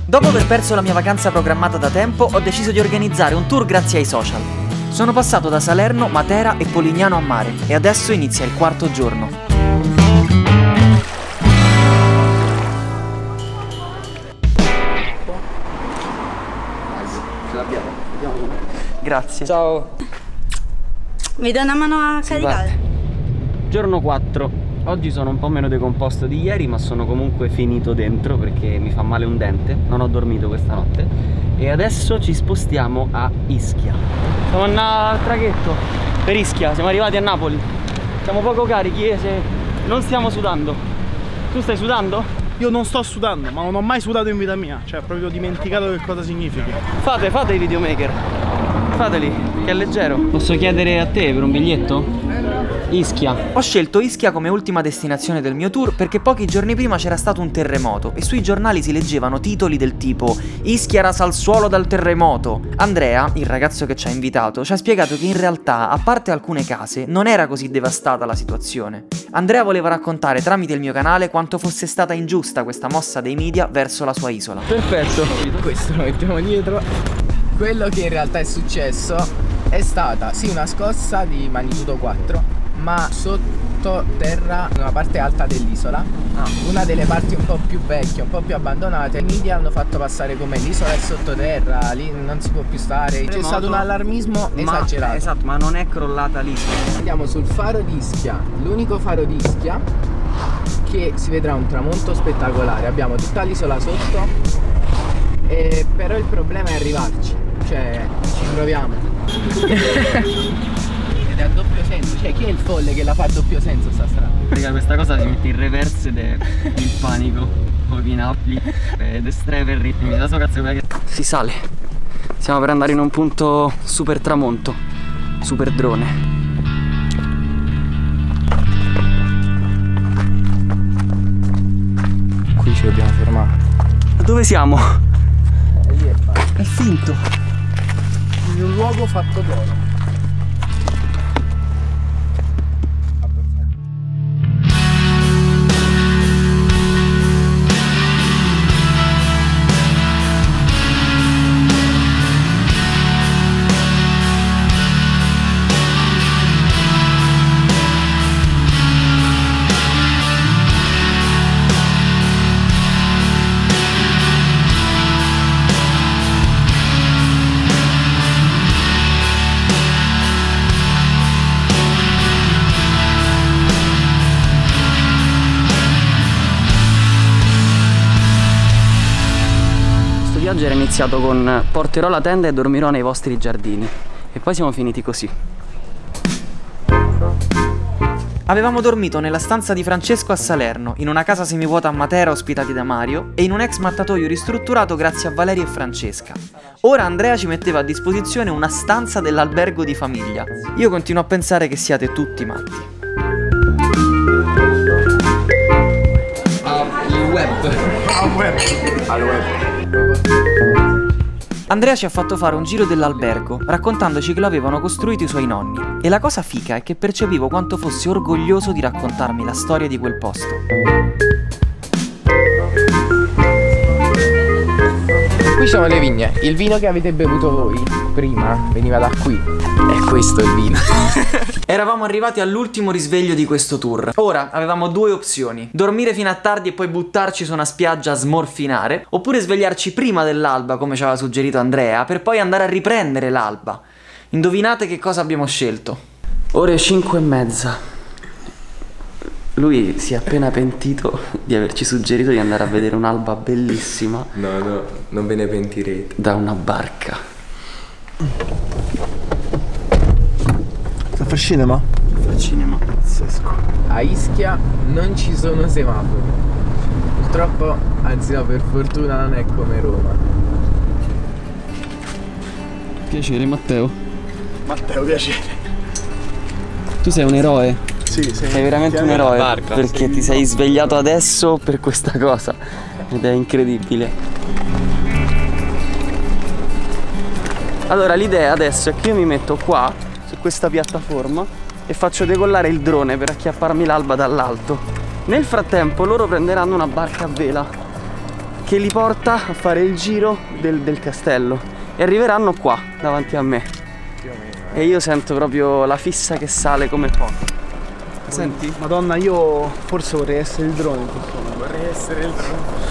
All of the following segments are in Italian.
Dopo aver perso la mia vacanza programmata da tempo, ho deciso di organizzare un tour grazie ai social. Sono passato da Salerno, Matera e Polignano a mare e adesso inizia il quarto giorno. Ce l'abbiamo, vediamo com'è. Grazie. Ciao. Mi dai una mano a caricare? Giorno 4. Oggi sono un po' meno decomposto di ieri, ma sono comunque finito dentro perché mi fa male un dente. Non ho dormito questa notte. E adesso ci spostiamo a Ischia. Siamo al traghetto per Ischia, siamo arrivati a Napoli. Siamo poco carichi e non stiamo sudando. Tu stai sudando? Io non sto sudando, ma non ho mai sudato in vita mia. Cioè, proprio dimenticato che cosa significa. Fate i videomaker. Fateli, che è leggero. Posso chiedere a te per un biglietto? Ischia. Ho scelto Ischia come ultima destinazione del mio tour perché pochi giorni prima c'era stato un terremoto e sui giornali si leggevano titoli del tipo Ischia rasa al suolo dal terremoto. Andrea, il ragazzo che ci ha invitato, ci ha spiegato che in realtà, a parte alcune case, non era così devastata la situazione. Andrea voleva raccontare tramite il mio canale quanto fosse stata ingiusta questa mossa dei media verso la sua isola. Perfetto. Questo lo mettiamo dietro. Quello che in realtà è successo è stata sì una scossa di magnitudo 4, ma sottoterra, in una parte alta dell'isola, una delle parti un po' più vecchie, un po' più abbandonate. I media hanno fatto passare come l'isola è sottoterra, lì non si può più stare. C'è stato un allarmismo esagerato. Esatto, ma non è crollata l'isola. Andiamo sul faro di Ischia, l'unico faro di Ischia che si vedrà un tramonto spettacolare. Abbiamo tutta l'isola sotto, però il problema è arrivarci. Cioè, ci proviamo. Ed è a doppio senso. Cioè, chi è il folle che la fa a doppio senso sta strada? Raga, questa cosa si mette in reverse ed è il panico. Poi Napoli ed estreme il ritmo. Mi sa cazzo che si sale. Stiamo per andare in un punto super tramonto. Super drone. Qui ci dobbiamo fermare. Dove siamo? Lì È finto. in un luogo fatto d'oro. Il viaggio era iniziato con porterò la tenda e dormirò nei vostri giardini e poi siamo finiti così. Avevamo dormito nella stanza di Francesco a Salerno, in una casa semivuota a Matera ospitati da Mario e in un ex mattatoio ristrutturato grazie a Valeria e Francesca. Ora Andrea ci metteva a disposizione una stanza dell'albergo di famiglia. Io continuo a pensare che siate tutti matti. Al web. Andrea ci ha fatto fare un giro dell'albergo, raccontandoci che lo avevano costruito i suoi nonni. E la cosa fica è che percepivo quanto fosse orgoglioso di raccontarmi la storia di quel posto. Qui sono le vigne. Il vino che avete bevuto voi prima veniva da qui. È questo il vino. Eravamo arrivati all'ultimo risveglio di questo tour. Ora avevamo due opzioni: dormire fino a tardi e poi buttarci su una spiaggia a smorfinare, oppure svegliarci prima dell'alba come ci aveva suggerito Andrea, per poi andare a riprendere l'alba. Indovinate che cosa abbiamo scelto? Ore 5:30. Lui si è appena pentito di averci suggerito di andare a vedere un'alba bellissima. No, non ve ne pentirete. Da una barca. Sta a fare cinema? Al cinema. Pazzesco. A Ischia non ci sono semafori. Purtroppo, anzi no, per fortuna non è come Roma. Piacere Matteo. Matteo, piacere. Tu sei un eroe. Sì, sei veramente un eroe barca, perché ti sei svegliato adesso per questa cosa ed è incredibile. Allora l'idea adesso è che io mi metto qua su questa piattaforma e faccio decollare il drone per acchiapparmi l'alba dall'alto. Nel frattempo loro prenderanno una barca a vela che li porta a fare il giro del castello e arriveranno qua davanti a me. E io sento proprio la fissa che sale come poco. Senti? Madonna, io forse vorrei essere il drone in questo momento. Vorrei essere il drone.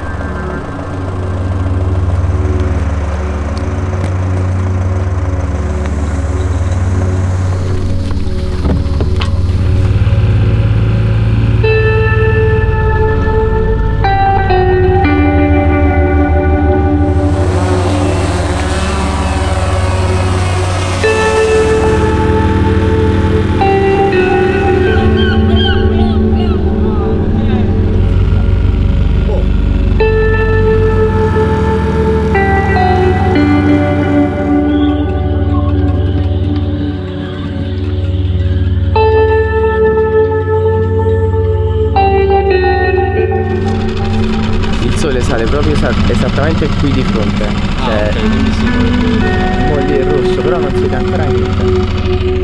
Sale proprio esattamente qui di fronte. Cioè, ok, quindi sì. Mo' lì è rosso, però non si vede ancora niente.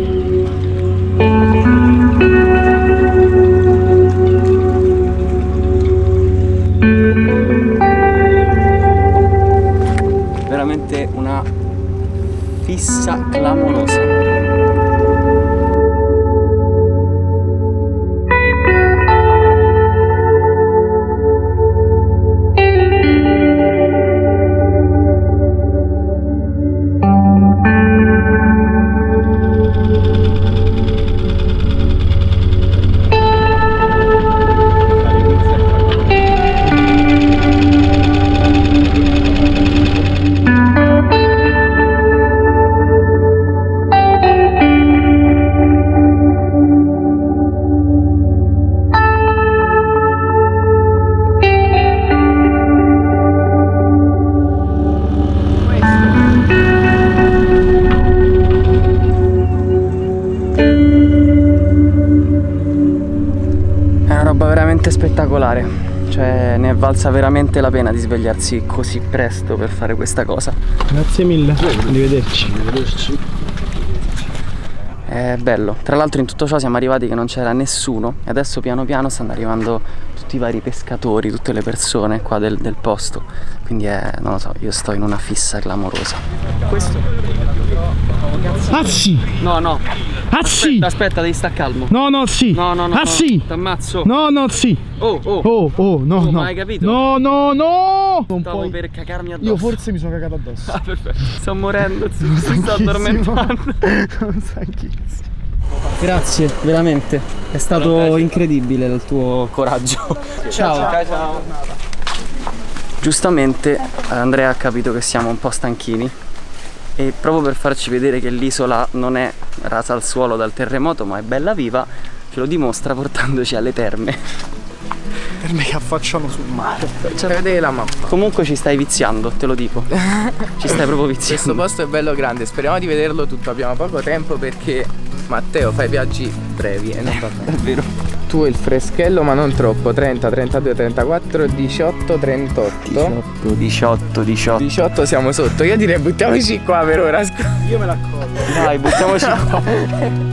Veramente una fissa clamorosa. Veramente spettacolare, cioè ne è valsa veramente la pena di svegliarsi così presto per fare questa cosa. Grazie mille, arrivederci. È bello, tra l'altro in tutto ciò siamo arrivati che non c'era nessuno e adesso piano piano stanno arrivando tutti i vari pescatori, tutte le persone qua del posto, quindi non lo so, io sto in una fissa clamorosa. Questo? Ah sì! No. Ah sì! Aspetta, devi stare calmo. No, sì! No. Ah sì! T'ammazzo. No, sì! No. Ma hai capito? No! Non Stavo puoi. per cacarmi addosso. Io forse mi sono cagato addosso. Ah, perfetto. Sto morendo, si sta addormentando. Non sai chi. Grazie, veramente. È stato incredibile il tuo coraggio. Ciao. Giustamente Andrea ha capito che siamo un po' stanchini e proprio per farci vedere che l'isola non è rasa al suolo dal terremoto ma è bella viva, ce lo dimostra portandoci alle terme. Terme che affacciano sul mare. Cioè, vedete la mappa. Comunque ci stai viziando, te lo dico. Ci stai proprio viziando. Questo posto è bello grande, speriamo di vederlo tutto. Abbiamo poco tempo perché Matteo fa i viaggi brevi e non va bene. È vero. Tu il freschello ma non troppo. 30, 32, 34, 18, 38 18 siamo sotto. Io direi buttiamoci qua per ora. Io me l'accorgo. Dai, buttiamoci qua.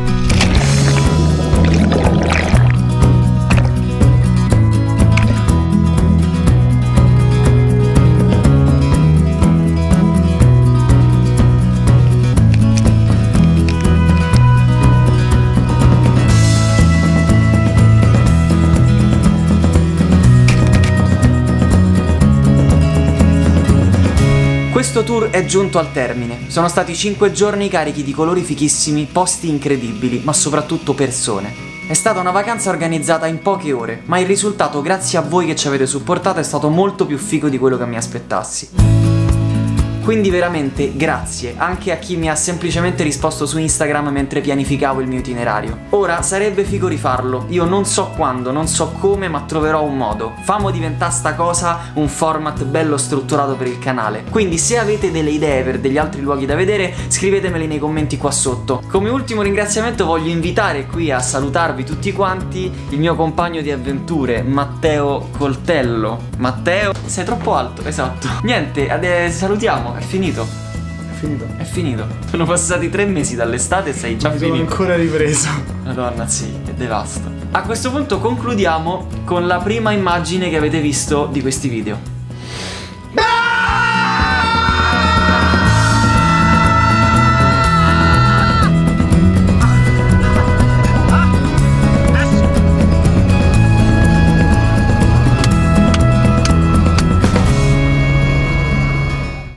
Questo tour è giunto al termine. Sono stati 5 giorni carichi di colori fichissimi, posti incredibili, ma soprattutto persone. È stata una vacanza organizzata in poche ore, ma il risultato, grazie a voi che ci avete supportato, è stato molto più figo di quello che mi aspettassi. Quindi veramente grazie anche a chi mi ha semplicemente risposto su Instagram mentre pianificavo il mio itinerario. Ora sarebbe figo rifarlo, io non so quando, non so come, ma troverò un modo. Famo diventare sta cosa un format bello strutturato per il canale. Quindi se avete delle idee per degli altri luoghi da vedere, scrivetemeli nei commenti qua sotto. Come ultimo ringraziamento voglio invitare qui a salutarvi tutti quanti il mio compagno di avventure, Matteo Coltello. Matteo, sei troppo alto, esatto. Niente, salutiamo. È finito. È finito. Sono passati 3 mesi dall'estate e sei già finito. Sono ancora ripreso. Madonna, sì, che devasto. A questo punto concludiamo con la prima immagine che avete visto di questi video.